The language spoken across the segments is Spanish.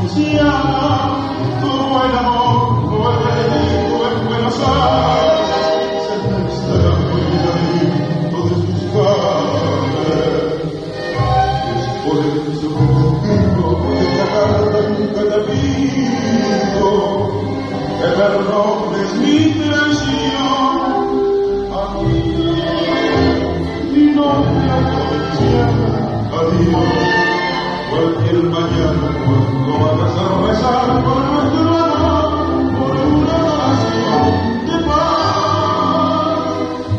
provinciana, tu buen amor, tu en Buenos Aires, se te extraña de sus padres. Es por eso que contigo esta carta nunca te pido, que perdones mi traición. Mi novia provinciana, adiós. Cualquier mañana cuando vayas a rezar por nuestro amor, por una oración de paz.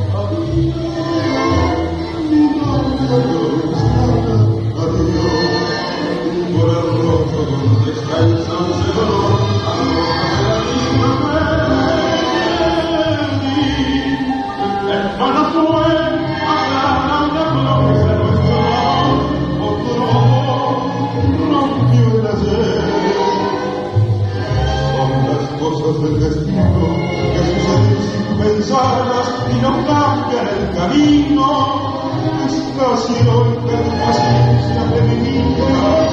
Adiós, mi novia provinciana, adiós. Por el rostro donde está el saucedor, arroja la misma perdí. En vano fue aclarar de flores de nuestro amor, otro amor rompió el ayer. Son las cosas del destino que suceden sin pensarlas y no cambian el camino. Estación de paciencia femenina.